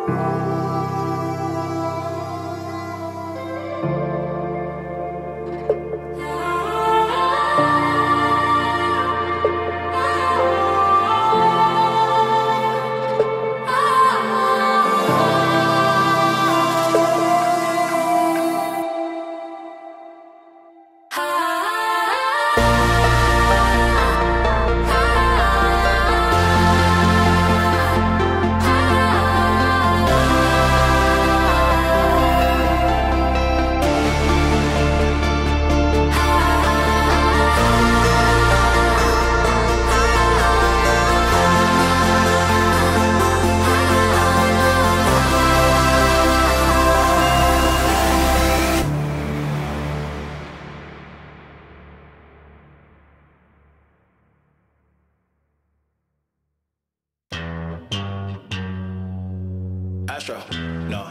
Astro, no.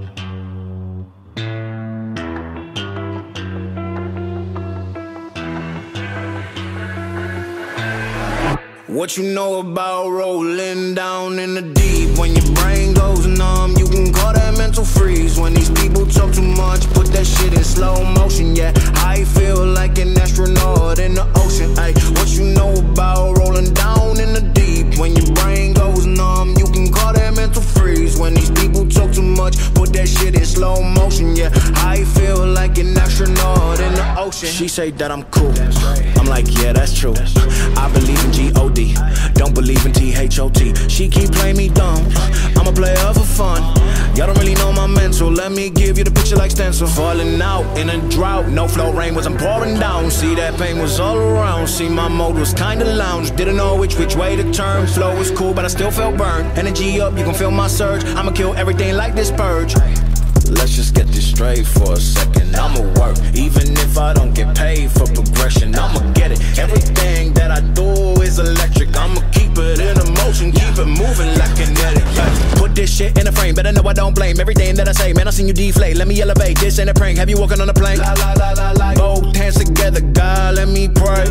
What you know about rolling down in the deep? When your brain goes numb, you can call that mental freeze. When these people talk too much, put that shit in slow motion. Yeah, I feel like an astronaut in the ocean. Ay, what you know about rolling down in the deep? When your brain goes numb, you can call that mental freeze. When these people talk too much, put that shit in slow motion. Yeah, I feel like an astronaut in the ocean. She say that I'm cool, I'm like, yeah, that's true. I believe in G-O-D, don't believe in T-H-O-T. She keep playing me dumb, I'm a player for fun. Y'all don't really know my mental, let me give you the picture like stencil. Falling out in a drought, no flow, rain wasn't pouring down. See, that pain was all around, see, my mode was kinda lounge. Didn't know which way to turn, flow was cool but I still felt burned. Energy up, you can feel my surge, I'ma kill everything like this purge. Let's just get this straight for a second. I'ma work, even if I don't get paid for progression. I'ma get it, everything that I do is electric. I'ma keep it in motion, keep it moving like kinetic. Put this shit in a frame, better know I don't blame everything that I say. Man, I seen you deflate, let me elevate. This ain't a prank, have you walking on a plane? Both hands together, God, let me pray.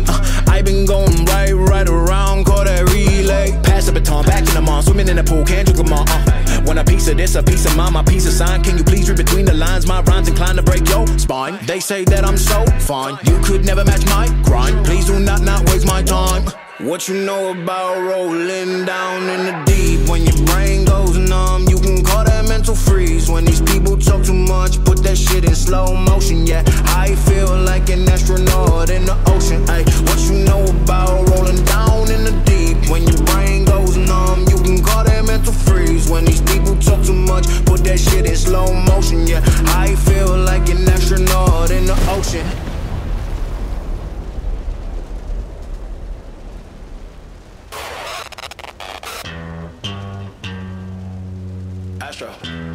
I been going right around, call that relay. Pass the baton, back in the mall, swimming in the pool, can't drink them all. Want a piece of this, a piece of mine, my piece of sign. Can you please read between the lines? My rhymes inclined to break your spine. They say that I'm so fine, you could never match my grind. Please do not waste my time. What you know about rolling down in the deep? When your brain goes numb, you can call that mental freeze. When these people talk too much, put that shit in slow motion. Yeah, I feel like an astronaut in the ocean. Ay, what you know about rolling down in the deep? When your brain goes numb, you can call that mental freeze. When these people talk too much, put that shit in slow motion. Yeah, I feel like an astronaut in the ocean. Astro.